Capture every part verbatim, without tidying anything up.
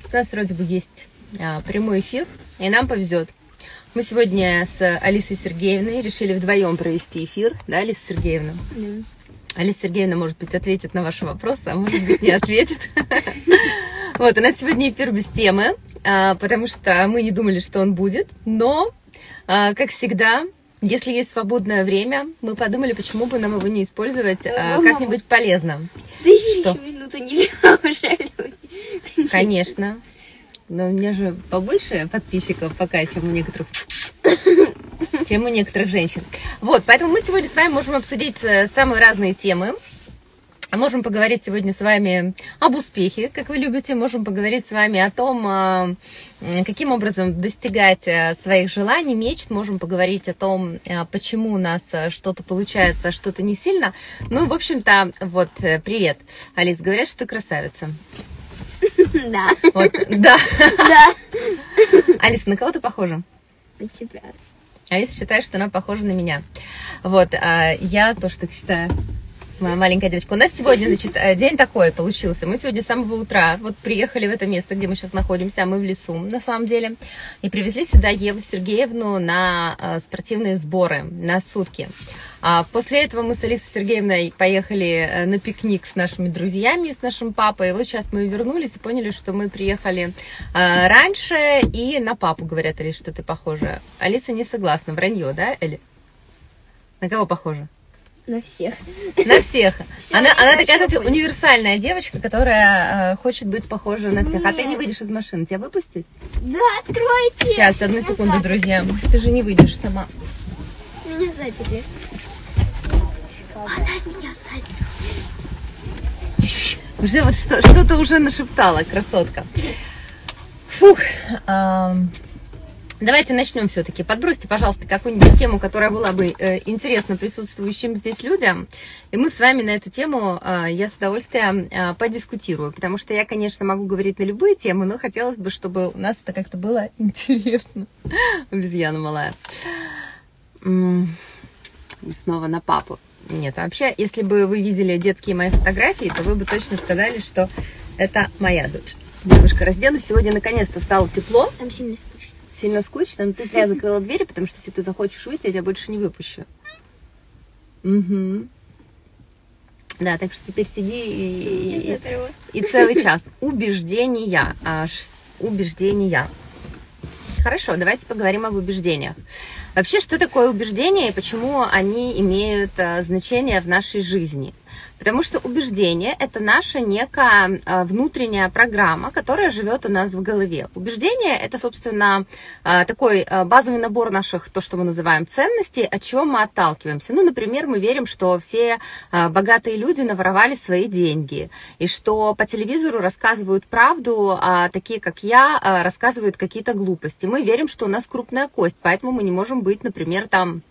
У нас вроде бы есть а, прямой эфир, и нам повезет. Мы сегодня с Алисой Сергеевной решили вдвоем провести эфир, да, Алиса Сергеевна? Да. Алиса Сергеевна, может быть, ответит на ваши вопросы, а может быть, не ответит. Вот, у нас сегодня эфир без темы, потому что мы не думали, что он будет, но, как всегда, если есть свободное время, мы подумали, почему бы нам его не использовать как-нибудь полезно. Да еще минуту не уже люди. Конечно. Но у меня же побольше подписчиков пока, чем у некоторых, чем у некоторых женщин. Вот, поэтому мы сегодня с вами можем обсудить самые разные темы. Можем поговорить сегодня с вами об успехе, как вы любите. Можем поговорить с вами о том, каким образом достигать своих желаний, мечт. Можем поговорить о том, почему у нас что-то получается, а что-то не сильно. Ну, в общем-то, вот, привет. Алис, говорят, что ты красавица. Да. Вот, да. Да. Алиса, на кого ты похожа? На тебя. Алиса считает, что она похожа на меня. Вот, а я тоже так считаю. Моя маленькая девочка. У нас сегодня, значит, день такой получился. Мы сегодня с самого утра вот приехали в это место, где мы сейчас находимся, а мы в лесу, на самом деле, и привезли сюда Еву Сергеевну на спортивные сборы на сутки. А после этого мы с Алисой Сергеевной поехали на пикник с нашими друзьями, с нашим папой. И вот сейчас мы вернулись и поняли, что мы приехали а, раньше, и на папу говорят, Алис, что ты похожа. Алиса не согласна. Вранье, да, Эли? На кого похожа? На всех. На всех. Все Она, она такая, знаешь, кстати, универсальная девочка, которая э, хочет быть похожа на всех. А ты не выйдешь из машины. Тебя выпустить? Да, откройте. Сейчас, одну Меня секунду, заперли. друзья. Ты же не выйдешь сама. Меня заперли. Она меня заперла. Уже вот что, что-то уже нашептала, красотка. Фух. эм, Давайте начнем все-таки. Подбросьте, пожалуйста, какую-нибудь тему, которая была бы э, интересна присутствующим здесь людям. И мы с вами на эту тему, э, я с удовольствием э, подискутирую. Потому что я, конечно, могу говорить на любые темы, но хотелось бы, чтобы у нас это как-то было интересно. Обезьяна малая. М, И снова на папу. Нет, вообще, если бы вы видели детские мои фотографии, то вы бы точно сказали, что это моя дочь. Немножко разденусь. Сегодня наконец-то стало тепло. Там сильно скучно. Сильно скучно, но ты зря закрыла двери, потому что если ты захочешь выйти, я тебя больше не выпущу. Угу. Да, так что теперь сиди и, и, и целый час. Убеждения. Аж убеждения. Хорошо, давайте поговорим об убеждениях. Вообще, что такое убеждения и почему они имеют а, значение в нашей жизни? Потому что убеждение – это наша некая внутренняя программа, которая живет у нас в голове. Убеждение – это, собственно, такой базовый набор наших, то, что мы называем ценностей, от чего мы отталкиваемся. Ну, например, мы верим, что все богатые люди наворовали свои деньги, и что по телевизору рассказывают правду, а такие, как я, рассказывают какие-то глупости. Мы верим, что у нас крупная кость, поэтому мы не можем быть, например, там,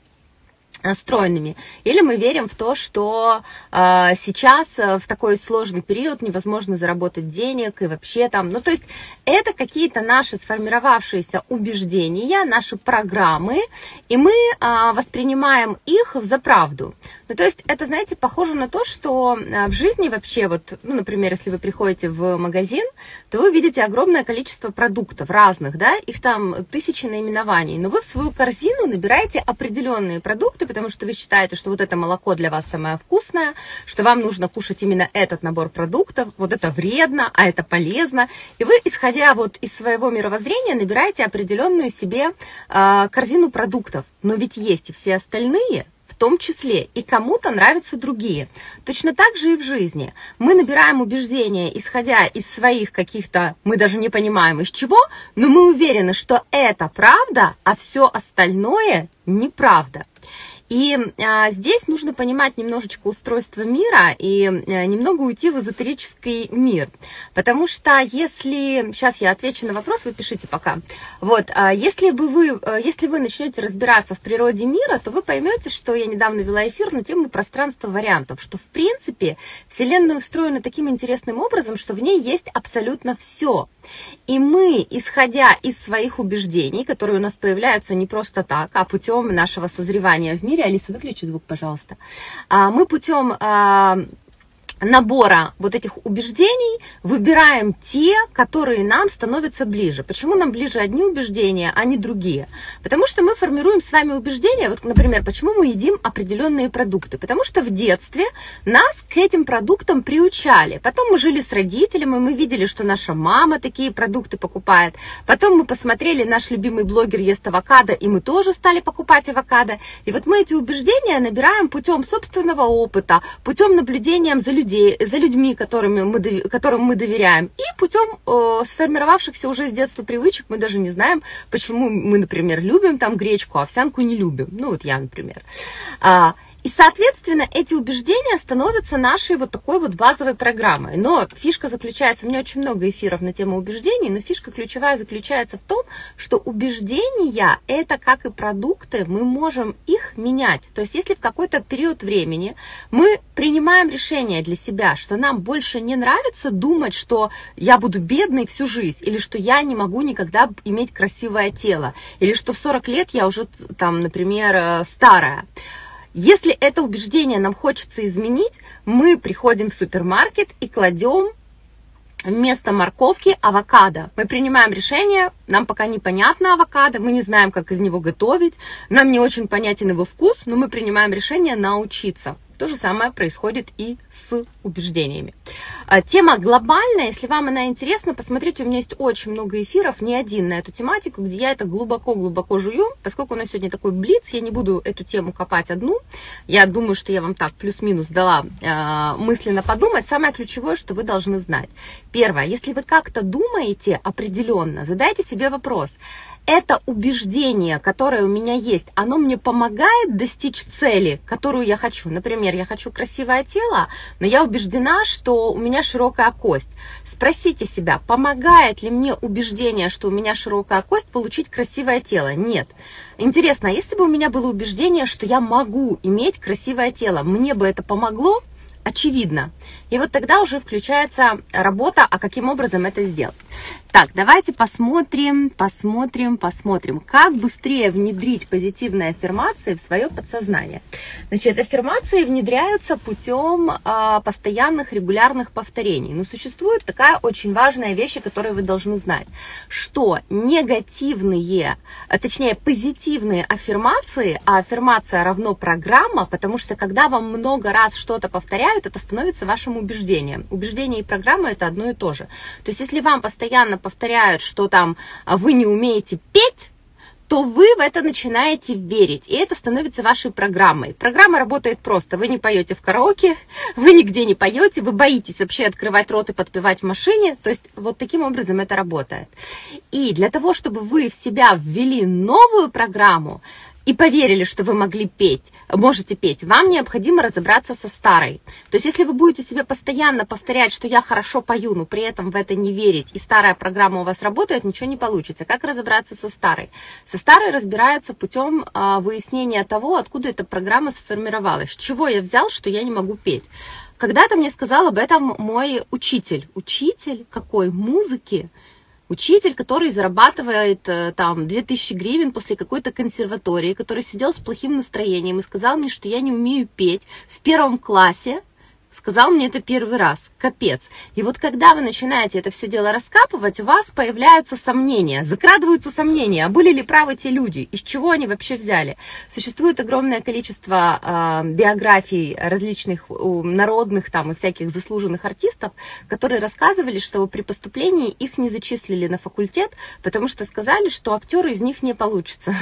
стройными. Или мы верим в то, что э, сейчас э, в такой сложный период невозможно заработать денег и вообще там, ну то есть это какие-то наши сформировавшиеся убеждения, наши программы, и мы э, воспринимаем их за правду. Ну то есть это, знаете, похоже на то, что э, в жизни вообще вот, ну например, если вы приходите в магазин, то вы видите огромное количество продуктов разных, да, их там тысячи наименований, но вы в свою корзину набираете определенные продукты, потому что вы считаете, что вот это молоко для вас самое вкусное, что вам нужно кушать именно этот набор продуктов, вот это вредно, а это полезно. И вы, исходя вот из своего мировоззрения, набираете определенную себе э, корзину продуктов. Но ведь есть и все остальные, в том числе, и кому-то нравятся другие. Точно так же и в жизни. Мы набираем убеждения, исходя из своих каких-то, мы даже не понимаем из чего, но мы уверены, что это правда, а все остальное неправда. И а, здесь нужно понимать немножечко устройство мира и а, немного уйти в эзотерический мир. Потому что если... Сейчас я отвечу на вопрос, вы пишите пока. Вот, а, если, бы вы, а, если вы начнете разбираться в природе мира, то вы поймете, что я недавно вела эфир на тему пространства вариантов, что в принципе Вселенная устроена таким интересным образом, что в ней есть абсолютно все. И мы, исходя из своих убеждений, которые у нас появляются не просто так, а путем нашего созревания в мире. Алиса, выключи звук, пожалуйста. Мы путем набора вот этих убеждений выбираем те, которые нам становятся ближе. Почему нам ближе одни убеждения, а не другие? Потому что мы формируем с вами убеждения, вот, например, почему мы едим определенные продукты. Потому что в детстве нас к этим продуктам приучали. Потом мы жили с родителями, мы видели, что наша мама такие продукты покупает. Потом мы посмотрели, наш любимый блогер ест авокадо, и мы тоже стали покупать авокадо. И вот мы эти убеждения набираем путем собственного опыта, путем наблюдения за людьми, за людьми, которыми мы, которым мы доверяем, и путем э, сформировавшихся уже с детства привычек. Мы даже не знаем, почему мы, например, любим там гречку, а овсянку не любим. Ну вот я, например. А, и, соответственно, эти убеждения становятся нашей вот такой вот базовой программой. Но фишка заключается, у меня очень много эфиров на тему убеждений, но фишка ключевая заключается в том, что убеждения, это как и продукты, мы можем их менять. То есть, если в какой-то период времени мы принимаем решение для себя, что нам больше не нравится думать, что я буду бедной всю жизнь, или что я не могу никогда иметь красивое тело, или что в сорок лет я уже, там, например, старая. Если это убеждение нам хочется изменить, мы приходим в супермаркет и кладем вместо морковки авокадо. Мы принимаем решение, нам пока непонятно авокадо, мы не знаем, как из него готовить, нам не очень понятен его вкус, но мы принимаем решение научиться. То же самое происходит и с убеждениями. Тема глобальная, если вам она интересна, посмотрите, у меня есть очень много эфиров, не один на эту тематику, где я это глубоко-глубоко жую. Поскольку у нас сегодня такой блиц, я не буду эту тему копать одну. Я думаю, что я вам так плюс-минус дала э, мысленно подумать. Самое ключевое, что вы должны знать. Первое, если вы как-то думаете определенно, задайте себе вопрос. Это убеждение, которое у меня есть, оно мне помогает достичь цели, которую я хочу. Например, я хочу красивое тело, но я убеждена, что у меня широкая кость. Спросите себя, помогает ли мне убеждение, что у меня широкая кость, получить красивое тело? Нет. Интересно, а если бы у меня было убеждение, что я могу иметь красивое тело, мне бы это помогло? Очевидно. И вот тогда уже включается работа, а каким образом это сделать. Так, давайте посмотрим, посмотрим, посмотрим, как быстрее внедрить позитивные аффирмации в свое подсознание. Значит, аффирмации внедряются путем э, постоянных регулярных повторений. Но существует такая очень важная вещь, о которой вы должны знать, что негативные, а точнее позитивные аффирмации, а аффирмация равно программа, потому что когда вам много раз что-то повторяют, это становится вашим убеждением. Убеждение и программа – это одно и то же. То есть, если вам постоянно повторяют, что там вы не умеете петь, то вы в это начинаете верить, и это становится вашей программой. Программа работает просто. Вы не поете в караоке, вы нигде не поете, вы боитесь вообще открывать рот и подпевать в машине. То есть вот таким образом это работает. И для того, чтобы вы в себя ввели новую программу, и поверили, что вы могли петь, можете петь, вам необходимо разобраться со старой. То есть, если вы будете себе постоянно повторять, что я хорошо пою, но при этом в это не верить, и старая программа у вас работает, ничего не получится. Как разобраться со старой? Со старой разбираются путем а, выяснения того, откуда эта программа сформировалась. С чего я взял, что я не могу петь? Когда-то мне сказал об этом мой учитель. Учитель какой? Музыки? Учитель, который зарабатывает там две тысячи гривен после какой-то консерватории, который сидел с плохим настроением и сказал мне, что я не умею петь в первом классе. Сказал мне это первый раз. Капец. И вот когда вы начинаете это все дело раскапывать, у вас появляются сомнения, закрадываются сомнения, а были ли правы те люди, из чего они вообще взяли. Существует огромное количество э, биографий различных э, народных там и всяких заслуженных артистов, которые рассказывали, что при поступлении их не зачислили на факультет, потому что сказали, что актеры из них не получится.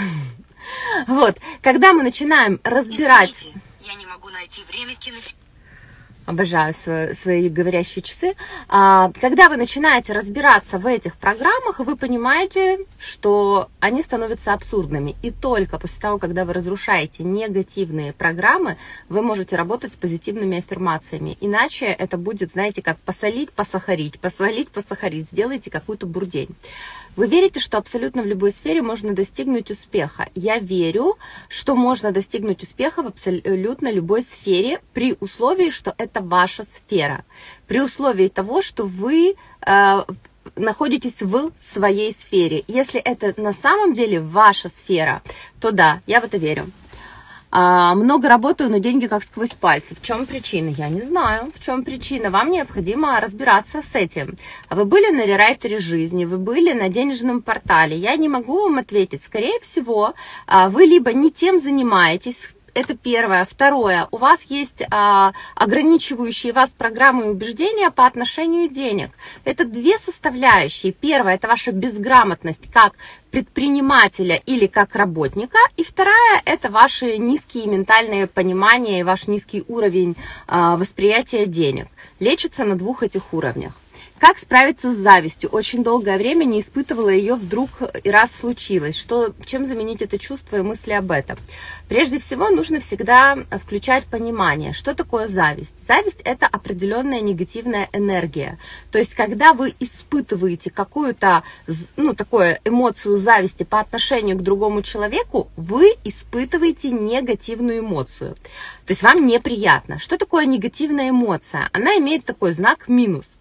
Вот. Когда мы начинаем разбирать... Извините, я не могу найти время кинуть... Обожаю свои, свои говорящие часы. А, когда вы начинаете разбираться в этих программах, вы понимаете, что они становятся абсурдными. И только после того, когда вы разрушаете негативные программы, вы можете работать с позитивными аффирмациями. Иначе это будет, знаете, как посолить, посахарить, посолить, посахарить. Сделайте какую-то бурдень. Вы верите, что абсолютно в любой сфере можно достигнуть успеха? Я верю, что можно достигнуть успеха в абсолютно любой сфере при условии, что это ваша сфера. При условии того, что вы э, находитесь в своей сфере. Если это на самом деле ваша сфера, то да, я в это верю. А, много работаю, но деньги как сквозь пальцы. В чем причина? Я не знаю, в чем причина. Вам необходимо разбираться с этим. Вы были на рерайтере жизни, вы были на денежном портале. Я не могу вам ответить. Скорее всего, вы либо не тем занимаетесь. Это первое. Второе. У вас есть а, ограничивающие вас программы и убеждения по отношению денег. Это две составляющие. Первое – это ваша безграмотность как предпринимателя или как работника. И вторая – это ваши низкие ментальные понимания и ваш низкий уровень а, восприятия денег. Лечится на двух этих уровнях. Как справиться с завистью? Очень долгое время не испытывала ее, вдруг и раз случилось. Что, чем заменить это чувство и мысли об этом? Прежде всего, нужно всегда включать понимание, что такое зависть. Зависть – это определенная негативная энергия. То есть, когда вы испытываете какую-то, ну, такую эмоцию зависти по отношению к другому человеку, вы испытываете негативную эмоцию. То есть, вам неприятно. Что такое негативная эмоция? Она имеет такой знак минус.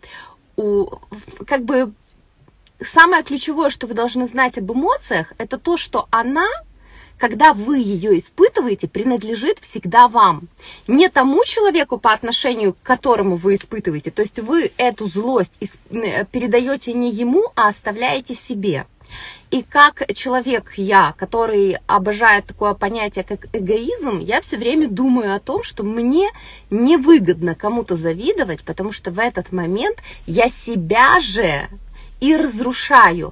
У, как бы самое ключевое, что вы должны знать об эмоциях, это то, что она, когда вы ее испытываете, принадлежит всегда вам. Не тому человеку, по отношению к которому вы испытываете. То есть вы эту злость передаете не ему, а оставляете себе. И как человек я, который обожает такое понятие, как эгоизм, я все время думаю о том, что мне невыгодно кому-то завидовать, потому что в этот момент я себя же и разрушаю.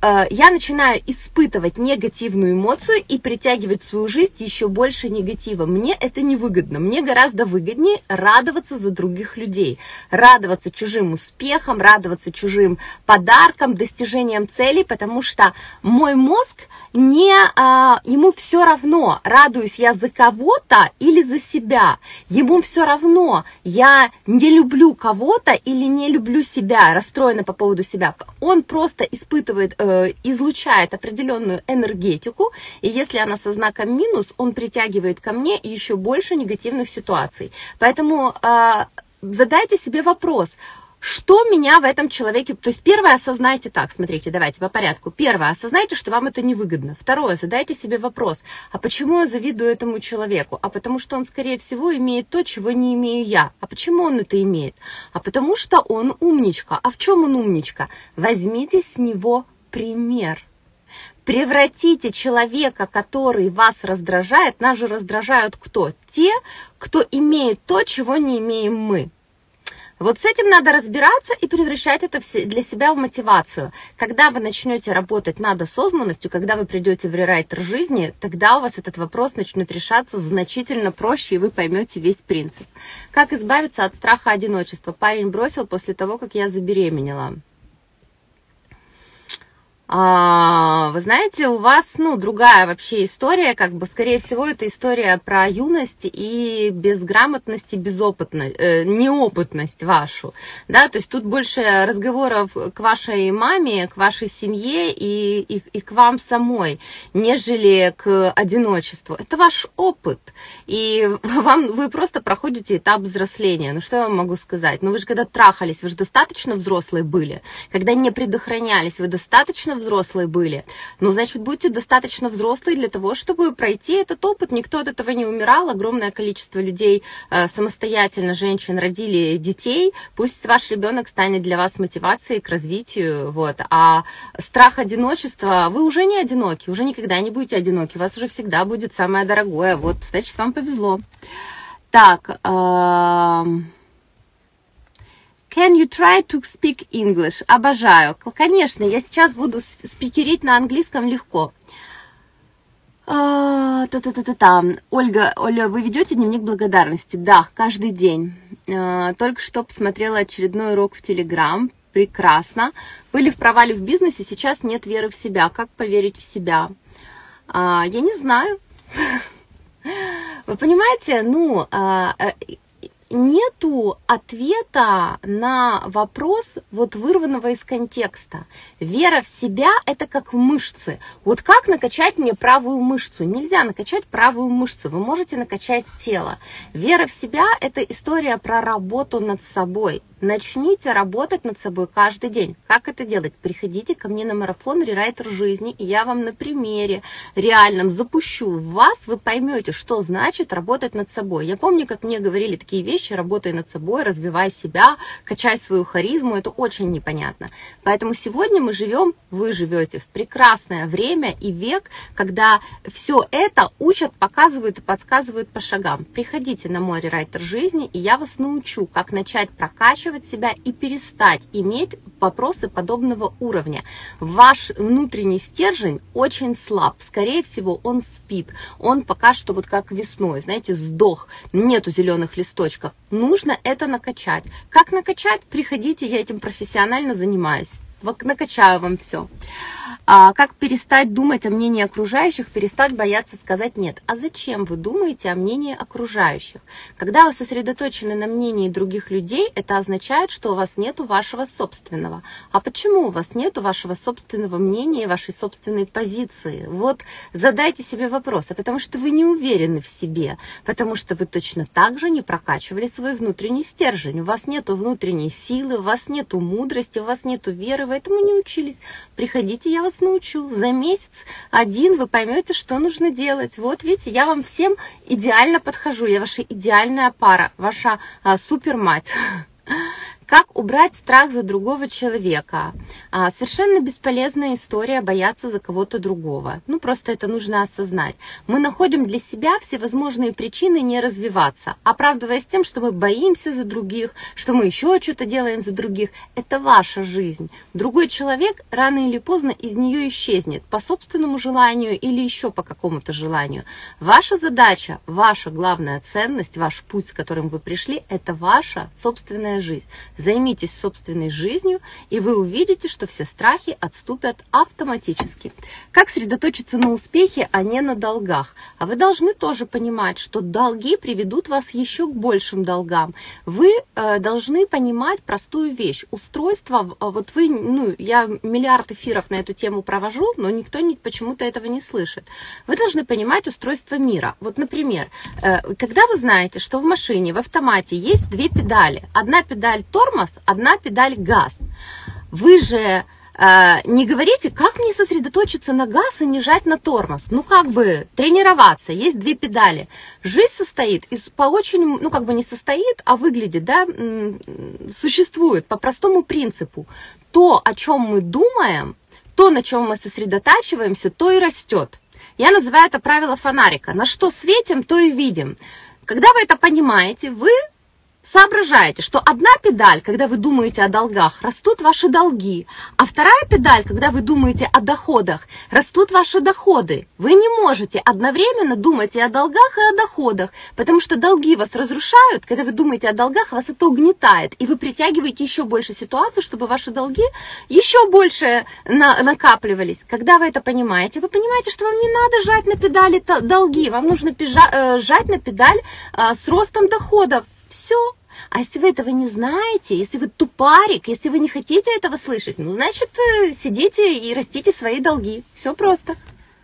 Я начинаю испытывать негативную эмоцию и притягивать в свою жизнь еще больше негатива. Мне это невыгодно. Мне гораздо выгоднее радоваться за других людей, радоваться чужим успехам, радоваться чужим подаркам, достижениям целей, потому что мой мозг, не, а, ему все равно, радуюсь я за кого-то или за себя. Ему все равно, я не люблю кого-то или не люблю себя, расстроена по поводу себя. Он просто испытывает, э, излучает определенную энергетику, и если она со знаком минус, он притягивает ко мне еще больше негативных ситуаций. Поэтому э, задайте себе вопрос, что меня в этом человеке... То есть первое, осознайте так, смотрите, давайте по порядку. Первое, осознайте, что вам это невыгодно. Второе, задайте себе вопрос, а почему я завидую этому человеку? А потому что он, скорее всего, имеет то, чего не имею я. А почему он это имеет? А потому что он умничка. А в чем он умничка? Возьмите с него пример. Превратите человека, который вас раздражает, нас же раздражают кто? Те, кто имеет то, чего не имеем мы. Вот с этим надо разбираться и превращать это для себя в мотивацию. Когда вы начнете работать над осознанностью, когда вы придете в рерайтер жизни, тогда у вас этот вопрос начнет решаться значительно проще, и вы поймете весь принцип. Как избавиться от страха одиночества? Парень бросил после того, как я забеременела. А, вы знаете, у вас, ну, другая вообще история, как бы, скорее всего, это история про юность и безграмотность и безопытность, э, неопытность вашу, да, то есть тут больше разговоров к вашей маме, к вашей семье и, и, и к вам самой, нежели к одиночеству. Это ваш опыт, и вам, вы просто проходите этап взросления. Ну, что я вам могу сказать? Ну, вы же когда трахались, вы же достаточно взрослые были, когда не предохранялись, вы достаточно взрослые были. Ну, значит, будьте достаточно взрослые для того, чтобы пройти этот опыт. Никто от этого не умирал. Огромное количество людей э, самостоятельно, женщин, родили детей. Пусть ваш ребенок станет для вас мотивацией к развитию. Вот. А страх одиночества, вы уже не одиноки, уже никогда не будете одиноки. У вас уже всегда будет самое дорогое. Вот, значит, вам повезло. Так, э Can you try to speak English? Обожаю. Конечно, я сейчас буду спикерить на английском легко. А, та-та-та-та-та. Ольга, Оля, вы ведете дневник благодарности? Да, каждый день. А, только что посмотрела очередной урок в Telegram. Прекрасно. Были в провале в бизнесе, сейчас нет веры в себя. Как поверить в себя? А, я не знаю. Вы понимаете, ну... Нету ответа на вопрос, вот вырванного из контекста. Вера в себя – это как мышцы. Вот как накачать мне правую мышцу? Нельзя накачать правую мышцу, вы можете накачать тело. Вера в себя – это история про работу над собой. Начните работать над собой каждый день. Как это делать? Приходите ко мне на марафон «Рерайтер жизни», и я вам на примере реальном запущу в вас, вы поймете, что значит работать над собой. Я помню, как мне говорили такие вещи: работай над собой, развивай себя, качай свою харизму. Это очень непонятно. Поэтому сегодня мы живем, вы живете в прекрасное время и век, когда все это учат, показывают и подсказывают по шагам. Приходите на мой «Рерайтер жизни», и я вас научу, как начать прокачивать себя и перестать иметь вопросы подобного уровня. Ваш внутренний стержень очень слаб. Скорее всего, он спит. Он пока что вот как весной, знаете, сдох. Нету зеленых листочков. Нужно это накачать. Как накачать? Приходите, я этим профессионально занимаюсь. Накачаю вам все. А как перестать думать о мнении окружающих, перестать бояться сказать «нет». А зачем вы думаете о мнении окружающих? Когда вы сосредоточены на мнении других людей, это означает, что у вас нет вашего собственного. А почему у вас нет вашего собственного мнения, вашей собственной позиции? Вот задайте себе вопрос. А потому что вы не уверены в себе, потому что вы точно так же не прокачивали свой внутренний стержень. У вас нет внутренней силы, у вас нет мудрости, у вас нет веры, вы этому не учились. Приходите, я вас научу. За месяц один вы поймете, что нужно делать. Вот видите, я вам всем идеально подхожу. Я ваша идеальная пара, ваша а, супермать. Как убрать страх за другого человека? А, совершенно бесполезная история бояться за кого-то другого. Ну, просто это нужно осознать. Мы находим для себя всевозможные причины не развиваться, оправдываясь тем, что мы боимся за других, что мы еще что-то делаем за других. Это ваша жизнь. Другой человек рано или поздно из нее исчезнет по собственному желанию или еще по какому-то желанию. Ваша задача, ваша главная ценность, ваш путь, с которым вы пришли, это ваша собственная жизнь. Займитесь собственной жизнью, и вы увидите, что все страхи отступят автоматически. Как сосредоточиться на успехе, а не на долгах? А вы должны тоже понимать, что долги приведут вас еще к большим долгам. Вы э, должны понимать простую вещь. Устройство, вот вы, ну, я миллиард эфиров на эту тему провожу, но никто не, почему-то этого не слышит. Вы должны понимать устройство мира. Вот, например, э, когда вы знаете, что в машине, в автомате есть две педали. Одна педаль тормоз, одна педаль газ. Вы же э, не говорите, как мне сосредоточиться на газ и не жать на тормоз. Ну, как бы тренироваться. Есть две педали. Жизнь состоит из по очень, ну, как бы не состоит, а выглядит, да, существует по простому принципу. То, о чем мы думаем, то, на чем мы сосредотачиваемся, то и растет. Я называю это правило фонарика. На что светим, то и видим. Когда вы это понимаете, вы соображаете, что одна педаль, когда вы думаете о долгах, растут ваши долги, а вторая педаль, когда вы думаете о доходах, растут ваши доходы. Вы не можете одновременно думать и о долгах, и о доходах, потому что долги вас разрушают. Когда вы думаете о долгах, вас это угнетает, и вы притягиваете еще больше ситуаций, чтобы ваши долги еще больше на- накапливались. Когда вы это понимаете, вы понимаете, что вам не надо жать на педали долги, вам нужно пижа- жать на педаль а, с ростом доходов. Все. А если вы этого не знаете, если вы тупарик, если вы не хотите этого слышать, ну, значит, сидите и растите свои долги. Все просто.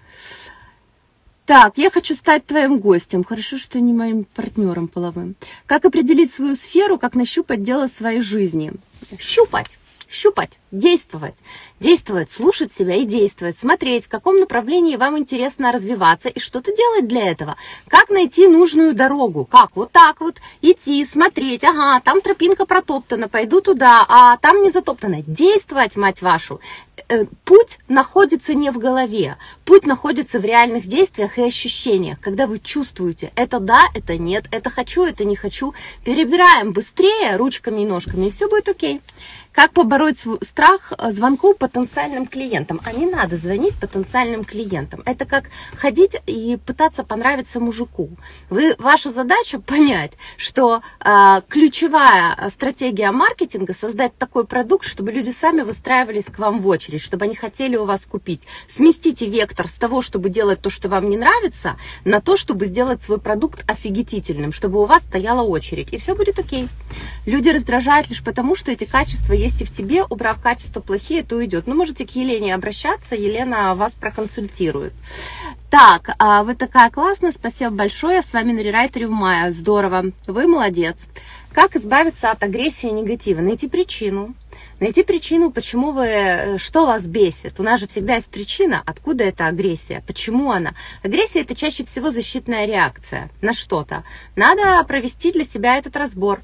Так, я хочу стать твоим гостем. Хорошо, что не моим партнером половым. Как определить свою сферу, как нащупать дело своей жизни? Щупать. Щупать, действовать, действовать, слушать себя и действовать, смотреть, в каком направлении вам интересно развиваться и что-то делать для этого. Как найти нужную дорогу, как вот так вот идти, смотреть, ага, там тропинка протоптана, пойду туда, а там не затоптана. Действовать, мать вашу. Путь находится не в голове, путь находится в реальных действиях и ощущениях, когда вы чувствуете, это да, это нет, это хочу, это не хочу, перебираем быстрее ручками и ножками, и все будет окей. Как побороть страх звонков потенциальным клиентам? А не надо звонить потенциальным клиентам. Это как ходить и пытаться понравиться мужику. Вы, ваша задача понять, что э, ключевая стратегия маркетинга — создать такой продукт, чтобы люди сами выстраивались к вам в очередь, чтобы они хотели у вас купить. Сместите вектор с того, чтобы делать то, что вам не нравится, на то, чтобы сделать свой продукт офигительным, чтобы у вас стояла очередь, и все будет окей. Люди раздражают лишь потому, что эти качества есть и в тебе. Убрав качества плохие, то уйдет. Ну, можете к Елене обращаться, Елена вас проконсультирует. Так, а вы такая классная, спасибо большое. С вами на рерайтере в мае. Здорово, вы молодец. Как избавиться от агрессии и негатива? Найти причину. Найти причину, почему вы, что вас бесит. У нас же всегда есть причина, откуда эта агрессия, почему она. Агрессия – это чаще всего защитная реакция на что-то. Надо провести для себя этот разбор.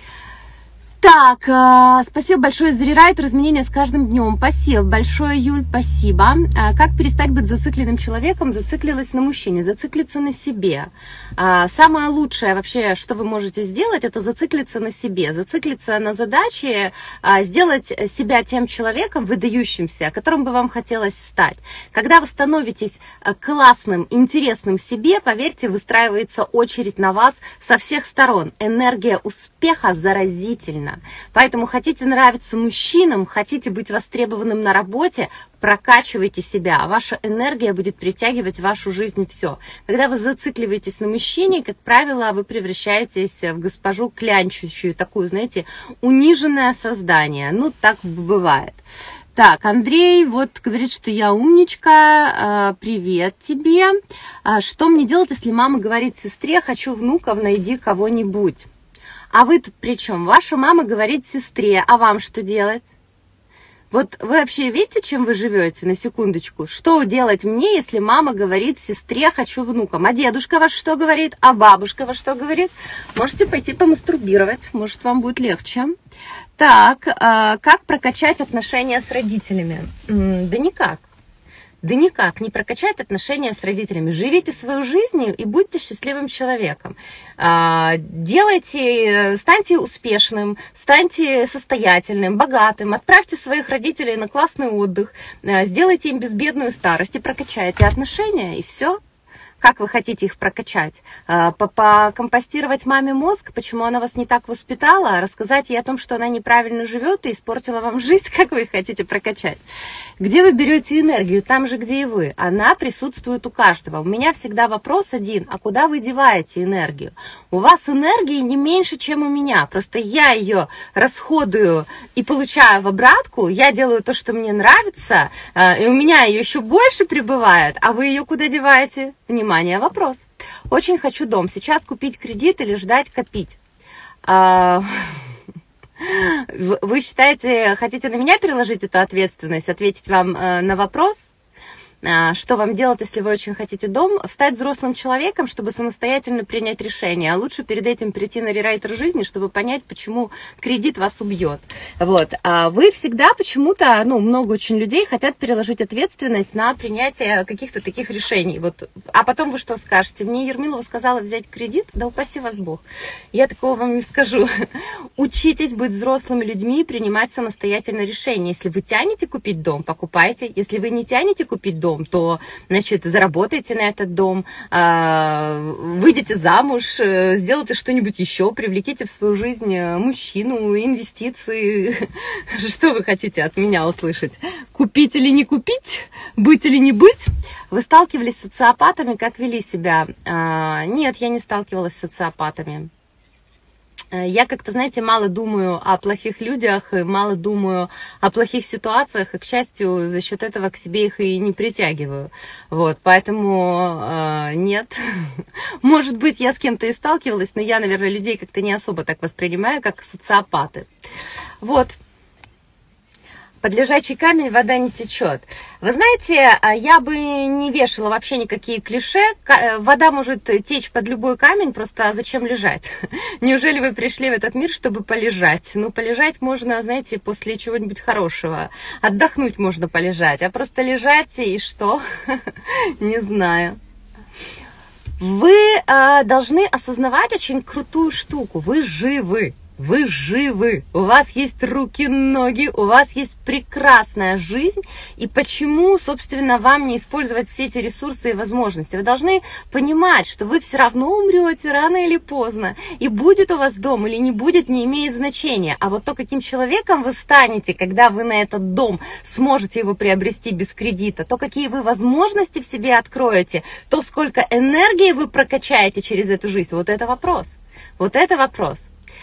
Так, э, спасибо большое за рерайтер, изменения с каждым днем. Спасибо большое, Юль, спасибо. Э, как перестать быть зацикленным человеком? Зациклилась на мужчине, зациклиться на себе. Э, самое лучшее вообще, что вы можете сделать, это зациклиться на себе, зациклиться на задаче, э, сделать себя тем человеком выдающимся, которым бы вам хотелось стать. Когда вы становитесь классным, интересным себе, поверьте, выстраивается очередь на вас со всех сторон. Энергия успеха заразительна. Поэтому хотите нравиться мужчинам, хотите быть востребованным на работе, прокачивайте себя, а ваша энергия будет притягивать в вашу жизнь все. Когда вы зацикливаетесь на мужчине, как правило, вы превращаетесь в госпожу клянчущую, такую, знаете, униженное создание. Ну, так бывает. Так, Андрей вот говорит, что я умничка, привет тебе. Что мне делать, если мама говорит сестре, хочу внуков, найди кого-нибудь? А вы тут при чем? Ваша мама говорит сестре, а вам что делать? Вот вы вообще видите, чем вы живете, на секундочку? Что делать мне, если мама говорит сестре, хочу внукам? А дедушка ваш что говорит? А бабушка ваш что говорит? Можете пойти помастурбировать, может, вам будет легче. Так, как прокачать отношения с родителями? Да никак. Да никак, не прокачать отношения с родителями. Живите свою жизнь и будьте счастливым человеком. Делайте, станьте успешным, станьте состоятельным, богатым, отправьте своих родителей на классный отдых, сделайте им безбедную старость и прокачайте отношения, и все. Как вы хотите их прокачать? Покомпостировать маме мозг, почему она вас не так воспитала, рассказать ей о том, что она неправильно живет и испортила вам жизнь, как вы их хотите прокачать? Где вы берете энергию? Там же, где и вы. Она присутствует у каждого. У меня всегда вопрос один, а куда вы деваете энергию? У вас энергии не меньше, чем у меня, просто я ее расходую и получаю в обратку, я делаю то, что мне нравится, и у меня ее еще больше прибывает, а вы ее куда деваете? Внимание, вопрос. Очень хочу дом. Сейчас купить кредит или ждать копить? Вы считаете, хотите на меня переложить эту ответственность, ответить вам на вопрос? Что вам делать, если вы очень хотите дом? Стать взрослым человеком, чтобы самостоятельно принять решение. А лучше перед этим прийти на рерайтер жизни, чтобы понять, почему кредит вас убьет. Вот. А вы всегда почему-то, ну, много очень людей хотят переложить ответственность на принятие каких-то таких решений. Вот. А потом вы что скажете? Мне Ермилова сказала взять кредит? Да упаси вас Бог. Я такого вам не скажу. Учитесь быть взрослыми людьми и принимать самостоятельно решения. Если вы тянете купить дом, покупайте. Если вы не тянете купить дом, то, значит, заработайте на этот дом, выйдите замуж, сделайте что-нибудь еще, привлеките в свою жизнь мужчину, инвестиции. Что вы хотите от меня услышать? Купить или не купить? Быть или не быть? Вы сталкивались с социопатами, как вели себя? Нет, я не сталкивалась с социопатами. Я как-то, знаете, мало думаю о плохих людях, мало думаю о плохих ситуациях, и, к счастью, за счет этого к себе их и не притягиваю. Вот, поэтому э, нет. Может быть, я с кем-то и сталкивалась, но я, наверное, людей как-то не особо так воспринимаю, как социопаты. Вот. Под лежачий камень вода не течет. Вы знаете, я бы не вешала вообще никакие клише. Вода может течь под любой камень, просто зачем лежать? Неужели вы пришли в этот мир, чтобы полежать? Ну, полежать можно, знаете, после чего-нибудь хорошего. Отдохнуть можно полежать, а просто лежать и что? Не знаю. Вы должны осознавать очень крутую штуку. Вы живы. Вы живы, у вас есть руки, ноги, у вас есть прекрасная жизнь, и почему, собственно, вам не использовать все эти ресурсы и возможности? Вы должны понимать, что вы все равно умрете рано или поздно, и будет у вас дом или не будет, не имеет значения, а вот то, каким человеком вы станете, когда вы на этот дом сможете его приобрести без кредита, то, какие вы возможности в себе откроете, то, сколько энергии вы прокачаете через эту жизнь, вот это вопрос, вот это вопрос.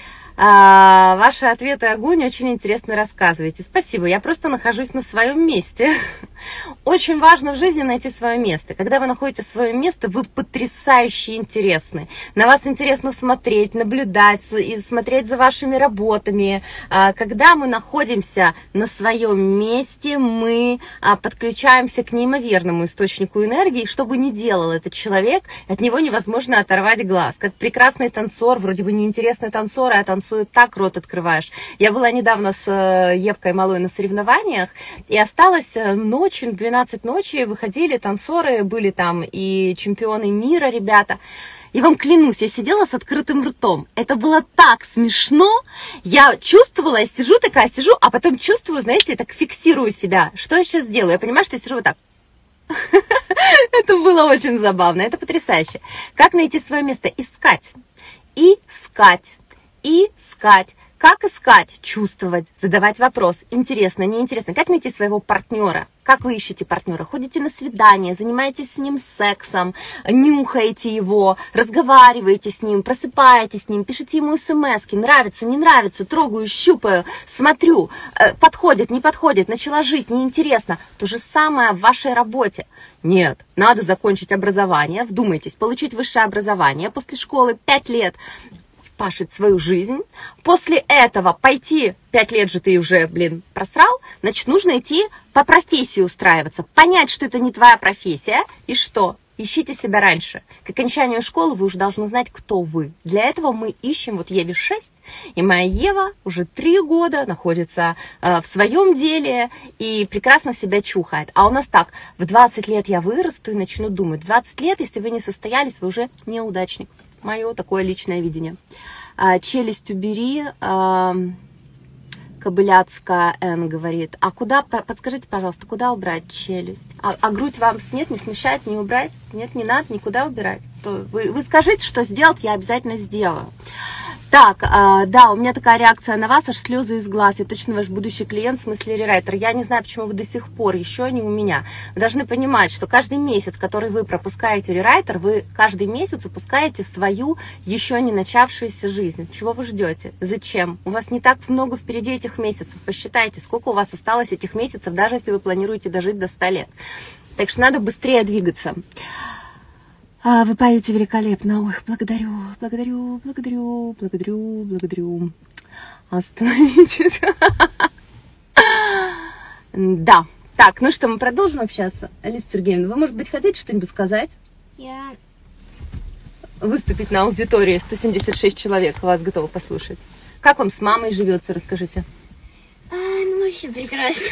А, ваши ответы огонь, очень интересно рассказываете. Спасибо, я просто нахожусь на своем месте. Очень важно в жизни найти свое место. Когда вы находите свое место, вы потрясающе интересны. На вас интересно смотреть, наблюдать, и смотреть за вашими работами. Когда мы находимся на своем месте, мы подключаемся к неимоверному источнику энергии. Что бы ни делал этот человек, от него невозможно оторвать глаз. Как прекрасный танцор, вроде бы неинтересный танцор, а танцует так, рот открываешь. Я была недавно с Евкой Малой на соревнованиях, и осталось ночью, двенадцать ночи, выходили танцоры, были там и чемпионы мира, ребята. И вам клянусь, я сидела с открытым ртом. Это было так смешно. Я чувствовала, я сижу такая, сижу, а потом чувствую, знаете, так фиксирую себя. Что я сейчас делаю? Я понимаю, что я сижу вот так. Это было очень забавно, это потрясающе. Как найти свое место? Искать. Искать. Искать. Как искать? Чувствовать, задавать вопрос. Интересно, неинтересно. Как найти своего партнера? Как вы ищете партнера? Ходите на свидание, занимаетесь с ним сексом, нюхаете его, разговариваете с ним, просыпаетесь с ним, пишите ему смски, нравится, не нравится, трогаю, щупаю, смотрю, подходит, не подходит, начала жить, неинтересно. То же самое в вашей работе. Нет, надо закончить образование, вдумайтесь, получить высшее образование, после школы пять лет пашет свою жизнь, после этого пойти, пять лет же ты уже, блин, просрал, значит, нужно идти по профессии устраиваться, понять, что это не твоя профессия, и что? Ищите себя раньше. К окончанию школы вы уже должны знать, кто вы. Для этого мы ищем, вот Еве шесть, и моя Ева уже три года находится э, в своем деле и прекрасно себя чухает. А у нас так, в двадцать лет я вырасту и начну думать, двадцать лет, если вы не состоялись, вы уже неудачник. Мое такое личное видение. А, челюсть убери. А, Кобыляцкая Н говорит. А куда, подскажите, пожалуйста, куда убрать челюсть? А, а грудь вам нет, не смущает, не убрать? Нет, не надо никуда убирать. То вы, вы скажите, что сделать, я обязательно сделаю. Так, э, да, у меня такая реакция на вас, аж слезы из глаз. Я точно ваш будущий клиент, в смысле рерайтер. Я не знаю, почему вы до сих пор еще не у меня. Вы должны понимать, что каждый месяц, который вы пропускаете рерайтер, вы каждый месяц упускаете свою еще не начавшуюся жизнь. Чего вы ждете? Зачем? У вас не так много впереди этих месяцев. Посчитайте, сколько у вас осталось этих месяцев, даже если вы планируете дожить до ста лет. Так что надо быстрее двигаться. А, вы поете великолепно. Ой, благодарю, благодарю, благодарю, благодарю, благодарю. Остановитесь. Да. Так, ну что, мы продолжим общаться? Алиса Сергеевна, вы, может быть, хотите что-нибудь сказать? Я... Выступить на аудитории, сто семьдесят шесть человек вас готовы послушать. Как вам с мамой живется, расскажите. А, ну, вообще прекрасно.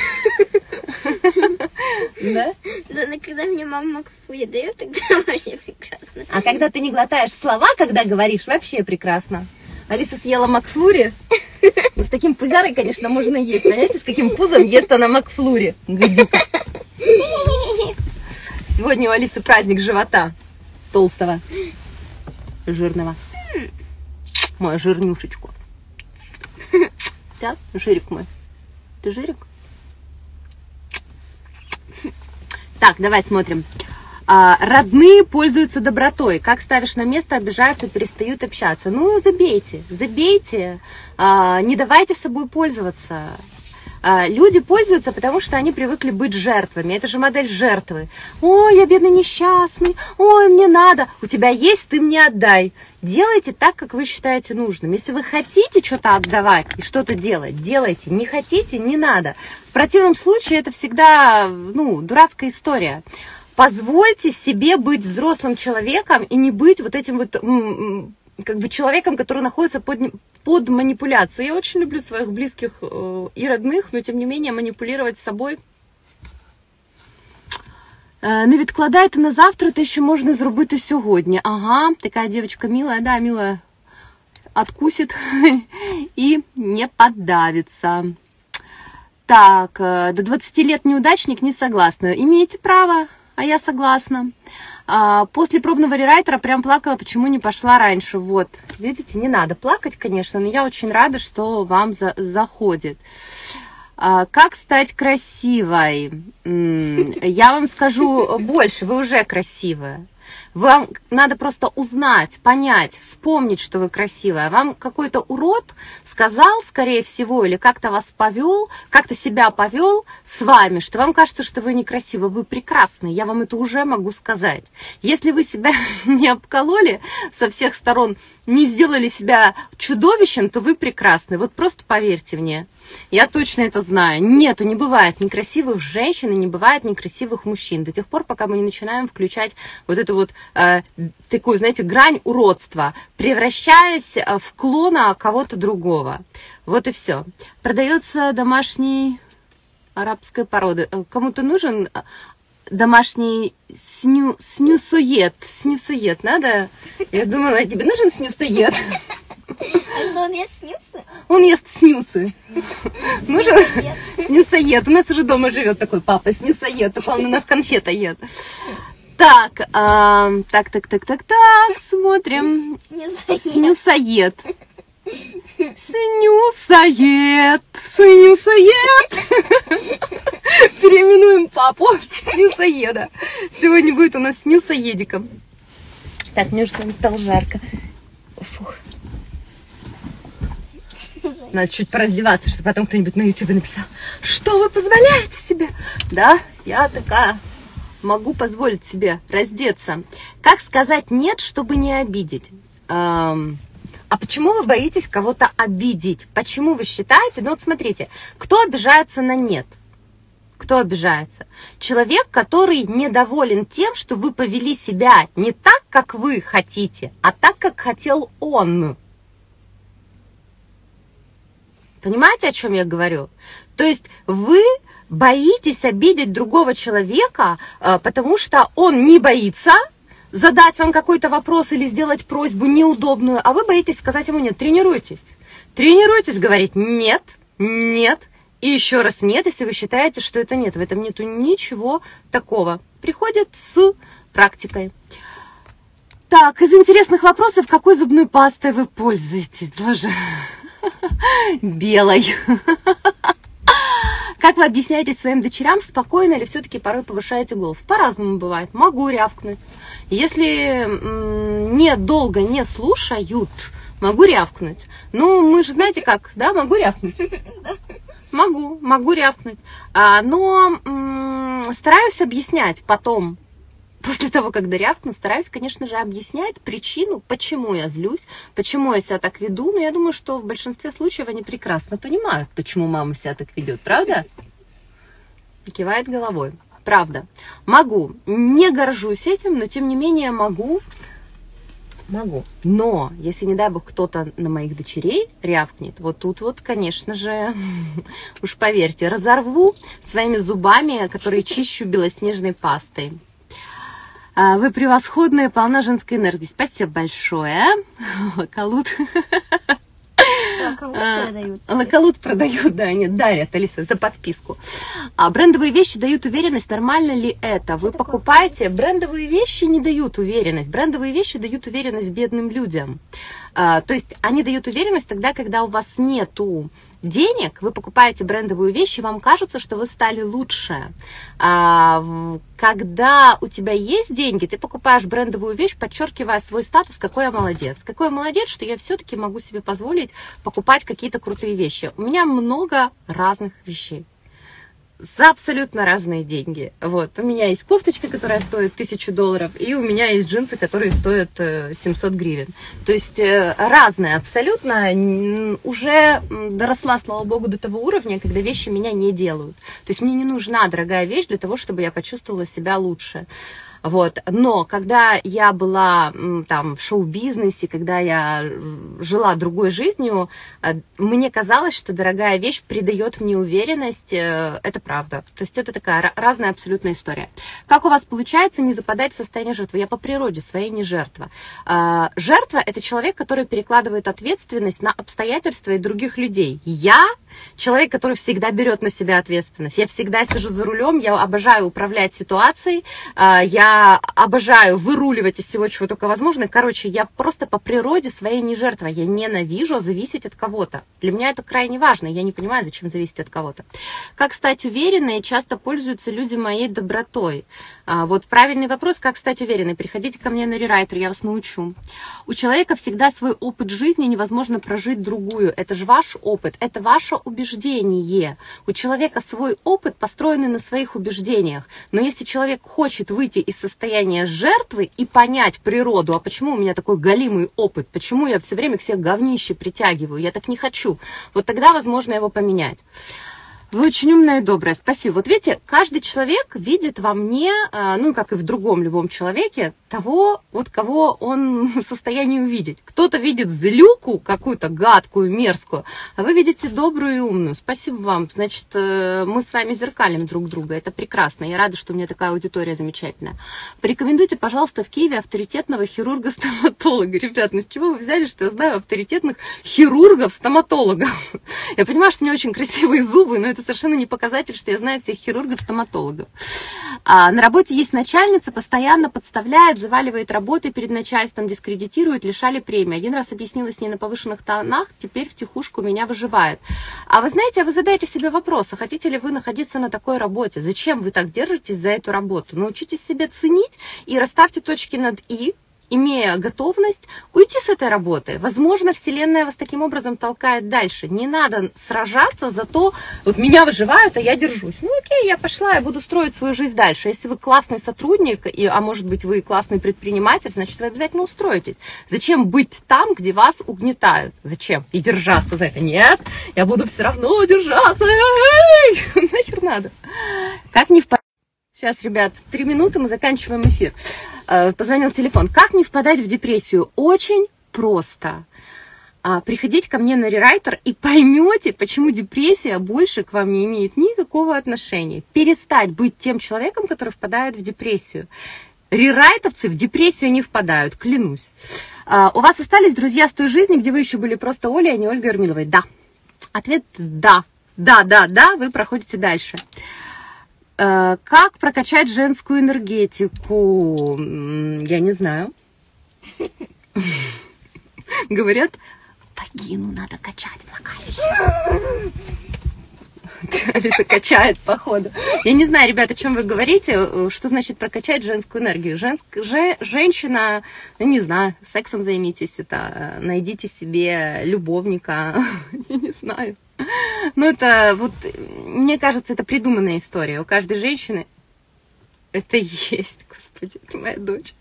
Да? Да, но когда мне мама Макфлури дает, тогда вообще прекрасно. А когда ты не глотаешь слова, когда говоришь, вообще прекрасно. Алиса съела Макфлури. С таким пузярой, конечно, можно есть. Понимаете, с каким пузом ест она Макфлури. Гадюка. Сегодня у Алисы праздник живота. Толстого. Жирного. Моя жирнюшечку. Да, жирик мой. Ты жирик? Так, давай смотрим. А, родные пользуются добротой. Как ставишь на место, обижаются, перестают общаться. Ну, забейте, забейте. А, не давайте собой пользоваться. А, люди пользуются, потому что они привыкли быть жертвами. Это же модель жертвы. Ой, я бедный несчастный. Ой, мне надо. У тебя есть, ты мне отдай. Делайте так, как вы считаете нужным. Если вы хотите что-то отдавать и что-то делать, делайте. Не хотите, не надо. В противном случае это всегда, ну, дурацкая история. Позвольте себе быть взрослым человеком и не быть вот этим вот как бы человеком, который находится под, под манипуляцией. Я очень люблю своих близких и родных, но тем не менее манипулировать собой. Не відкладайте на завтра, те, що можна зробити сьогодні. Ага, такая девочка милая, да, милая, откусит и не подавится. Так, до двадцати лет неудачник, не согласна. Имеете право, а я согласна. А, после пробного рерайтера прям плакала, почему не пошла раньше. Вот, видите, не надо плакать, конечно, но я очень рада, что вам за заходит. А, как стать красивой? М-м, я вам скажу больше, вы уже красивая. Вам надо просто узнать, понять, вспомнить, что вы красивая. Вам какой-то урод сказал, скорее всего, или как-то вас повел, как-то себя повел с вами, что вам кажется, что вы некрасивы. Вы прекрасны, я вам это уже могу сказать. Если вы себя не обкололи со всех сторон, не сделали себя чудовищем, то вы прекрасны. Вот просто поверьте мне. Я точно это знаю. Нету, не бывает некрасивых женщин и не бывает некрасивых мужчин. До тех пор, пока мы не начинаем включать вот эту вот э, такую, знаете, грань уродства, превращаясь в клона кого-то другого. Вот и все. Продается домашний арабской породы. Кому-то нужен домашний сню, снюсоед? Снюсоед надо? Я думала, тебе нужен снюсоед? А что, он ест снюсы? Он ест снюсы. Нужен снюсоед. У нас уже дома живет такой папа, снюсоед. Такой он у нас конфетоед. Так, а, так, так, так, так, так, смотрим. Снюсоед. Снюсоед. Снюсоед. Снюсоед. Переименуем папу в снюсоеда. Сегодня будет у нас снюсоедиком. Так, мне уже с вами стало жарко. Фух. Надо чуть пораздеваться, чтобы потом кто-нибудь на ютубе написал, что вы позволяете себе? Да, я такая, могу позволить себе раздеться. Как сказать нет, чтобы не обидеть? Эм, а почему вы боитесь кого-то обидеть? Почему вы считаете? Ну вот смотрите, кто обижается на нет? Кто обижается? Человек, который недоволен тем, что вы повели себя не так, как вы хотите, а так, как хотел он. Понимаете, о чем я говорю? То есть вы боитесь обидеть другого человека, потому что он не боится задать вам какой-то вопрос или сделать просьбу неудобную, а вы боитесь сказать ему нет. Тренируйтесь. Тренируйтесь говорить нет, нет и еще раз нет, если вы считаете, что это нет. В этом нету ничего такого. Приходит с практикой. Так, из интересных вопросов, какой зубной пастой вы пользуетесь? Боже. Белой. Как вы объясняете своим дочерям, спокойно или все-таки порой повышаете голос? По-разному бывает. Могу рявкнуть. Если не долго не слушают, могу рявкнуть. Ну, мы же знаете как, да? Могу рявкнуть. Могу, могу рявкнуть. А, но м- стараюсь объяснять потом. После того, когда рявкну, стараюсь, конечно же, объяснять причину, почему я злюсь, почему я себя так веду. Но я думаю, что в большинстве случаев они прекрасно понимают, почему мама себя так ведет. Правда? Кивает головой. Правда. Могу. Не горжусь этим, но тем не менее могу. Могу. Но если, не дай бог, кто-то на моих дочерей рявкнет, вот тут вот, конечно же, уж поверьте, разорву своими зубами, которые чищу белоснежной пастой. Вы превосходная, полна женской энергии. Спасибо большое. Лакалут. Лакалут продают. Лакалут продают, да, нет, дарят, Алиса, за подписку. А брендовые вещи дают уверенность. Нормально ли это? Вы покупаете... Брендовые вещи не дают уверенность. Брендовые вещи дают уверенность бедным людям. А, то есть они дают уверенность тогда, когда у вас нету денег, вы покупаете брендовую вещь, и вам кажется, что вы стали лучше. А, когда у тебя есть деньги, ты покупаешь брендовую вещь, подчеркивая свой статус, какой я молодец. Какой я молодец, что я все-таки могу себе позволить покупать какие-то крутые вещи. У меня много разных вещей. За абсолютно разные деньги. Вот. У меня есть кофточка, которая стоит тысячу долларов, и у меня есть джинсы, которые стоят семьсот гривен. То есть разные абсолютно. Уже доросла, слава богу, до того уровня, когда вещи меня не делают. То есть мне не нужна дорогая вещь для того, чтобы я почувствовала себя лучше. Вот. Но когда я была там в шоу-бизнесе, когда я жила другой жизнью, мне казалось, что дорогая вещь придает мне уверенность. Это правда. То есть это такая разная абсолютная история. Как у вас получается не западать в состояние жертвы? Я по природе своей не жертва. Жертва – это человек, который перекладывает ответственность на обстоятельства и других людей. Я человек, который всегда берет на себя ответственность. Я всегда сижу за рулем, я обожаю управлять ситуацией, я я обожаю выруливать из всего, чего только возможно. Короче, я просто по природе своей не жертва. Я ненавижу зависеть от кого-то. Для меня это крайне важно. Я не понимаю, зачем зависеть от кого-то. Как стать уверенной, часто пользуются люди моей добротой. А, вот правильный вопрос, как стать уверенной. Приходите ко мне на рерайтер, я вас научу. У человека всегда свой опыт жизни, невозможно прожить другую. Это же ваш опыт, это ваше убеждение. У человека свой опыт, построенный на своих убеждениях. Но если человек хочет выйти из состояния жертвы и понять природу, а почему у меня такой галимый опыт, почему я все время к себе говнище притягиваю, я так не хочу, вот тогда возможно его поменять. Вы очень умная и добрая, спасибо. Вот видите, каждый человек видит во мне, ну, как и в другом любом человеке, того, вот кого он в состоянии увидеть. Кто-то видит злюку какую-то гадкую, мерзкую, а вы видите добрую и умную. Спасибо вам. Значит, мы с вами зеркалим друг друга. Это прекрасно. Я рада, что у меня такая аудитория замечательная. Порекомендуйте, пожалуйста, в Киеве авторитетного хирурга-стоматолога. Ребят, ну с чего вы взяли, что я знаю авторитетных хирургов-стоматологов? Я понимаю, что у меня очень красивые зубы, но это Это совершенно не показатель, что я знаю всех хирургов-стоматологов. А, на работе есть начальница, постоянно подставляет, заваливает работой перед начальством, дискредитирует, лишали премии. Один раз объяснила с ней на повышенных тонах, теперь втихушку меня выживает. А вы знаете, вы задаете себе вопрос, а хотите ли вы находиться на такой работе? Зачем вы так держитесь за эту работу? Научитесь себя ценить и расставьте точки над «и», имея готовность уйти с этой работы. Возможно, Вселенная вас таким образом толкает дальше. Не надо сражаться за то, вот меня выживают, а я держусь. Ну окей, я пошла, я буду строить свою жизнь дальше. Если вы классный сотрудник, и, а может быть вы классный предприниматель, значит вы обязательно устроитесь. Зачем быть там, где вас угнетают? Зачем? И держаться за это? Нет, я буду все равно держаться. Нахер надо. Как не впадать? Сейчас, ребят, три минуты, мы заканчиваем эфир. Позвонил телефон. Как не впадать в депрессию? Очень просто. Приходите ко мне на рерайтер и поймете, почему депрессия больше к вам не имеет никакого отношения. Перестать быть тем человеком, который впадает в депрессию. Рерайтовцы в депрессию не впадают, клянусь. У вас остались друзья с той жизни, где вы еще были просто Олей, а не Ольгой Ермиловой? Да. Ответ да. Да, да, да, вы проходите дальше. Как прокачать женскую энергетику? Я не знаю. Говорят, вагину надо качать влагалище. Алиса качает, походу. Я не знаю, ребята, о чем вы говорите. Что значит прокачать женскую энергию? Женск... Же... Женщина, ну не знаю, сексом займитесь, это найдите себе любовника. Я не знаю. Ну, это вот, мне кажется, это придуманная история. У каждой женщины это есть, господи, это моя дочь.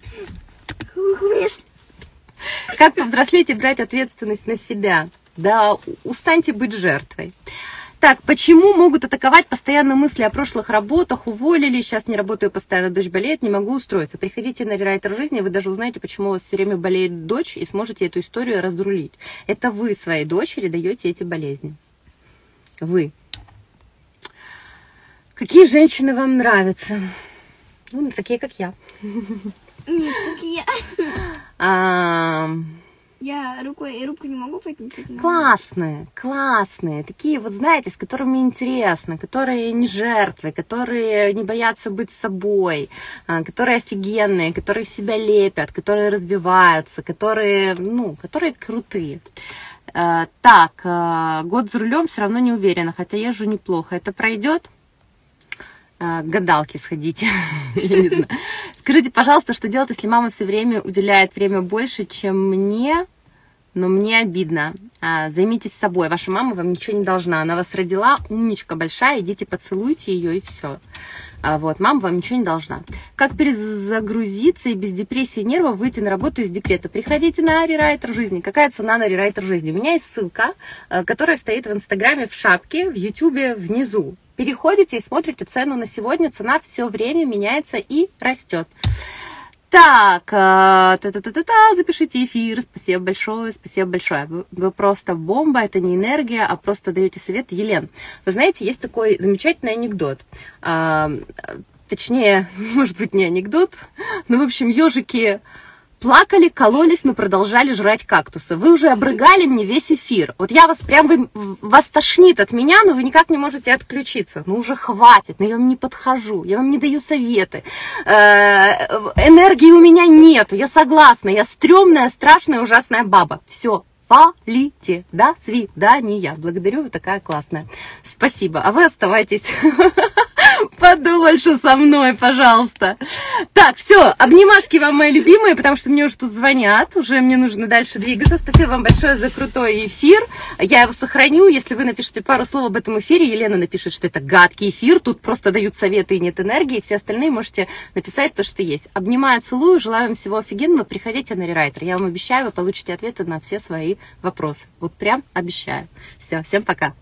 Как повзрослеть и брать ответственность на себя? Да, устаньте быть жертвой. Так, почему могут атаковать постоянно мысли о прошлых работах, уволили, сейчас не работаю постоянно, дочь болеет, не могу устроиться. Приходите на рерайтер жизни, вы даже узнаете, почему у вас все время болеет дочь, и сможете эту историю разрулить. Это вы своей дочери даете эти болезни. Вы. Какие женщины вам нравятся? Ну, такие, как я. Нет, как я. А... Я рукой, руку не могу поднять. Классные, классные. Такие вот, знаете, с которыми интересно, которые не жертвы, которые не боятся быть собой, которые офигенные, которые себя лепят, которые развиваются, которые, ну, которые крутые. Так, год за рулем все равно не уверена, хотя езжу неплохо. Это пройдет? К гадалке сходите. Я не знаю. Скажите, пожалуйста, что делать, если мама все время уделяет время больше, чем мне, но мне обидно. Займитесь собой. Ваша мама вам ничего не должна. Она вас родила, умничка большая, идите поцелуйте ее и все. Вот, мама вам ничего не должна. Как перезагрузиться и без депрессии и нервов выйти на работу из декрета? Приходите на рерайтер жизни. Какая цена на рерайтер жизни? У меня есть ссылка, которая стоит в Инстаграме в шапке, в Ютубе внизу. Переходите и смотрите цену на сегодня. Цена все время меняется и растет. Так, та-та-та-та-та, запишите эфир. Спасибо большое, спасибо большое. Вы, вы просто бомба, это не энергия, а просто даете совет. Елен, вы знаете, есть такой замечательный анекдот. А, точнее, может быть, не анекдот, но, в общем, ежики Плакали, кололись, но продолжали жрать кактусы. Вы уже обрыгали мне весь эфир. Вот я вас прям, вы, вас тошнит от меня, но вы никак не можете отключиться. Ну уже хватит, но я вам не подхожу, я вам не даю советы. Энергии у меня нету, я согласна, я стрёмная, страшная, ужасная баба. Все. Валите. До свидания. Благодарю, вы такая классная. Спасибо. А вы оставайтесь подольше со мной, пожалуйста. Так, все, обнимашки вам, мои любимые, потому что мне уже тут звонят, уже мне нужно дальше двигаться. Спасибо вам большое за крутой эфир. Я его сохраню. Если вы напишите пару слов об этом эфире, Елена напишет, что это гадкий эфир, тут просто дают советы и нет энергии. Все остальные можете написать то, что есть. Обнимаю, целую, желаю вам всего офигенного. Приходите на рерайтер. Я вам обещаю, вы получите ответы на все свои вопросы. Вот прям обещаю. Все, всем пока.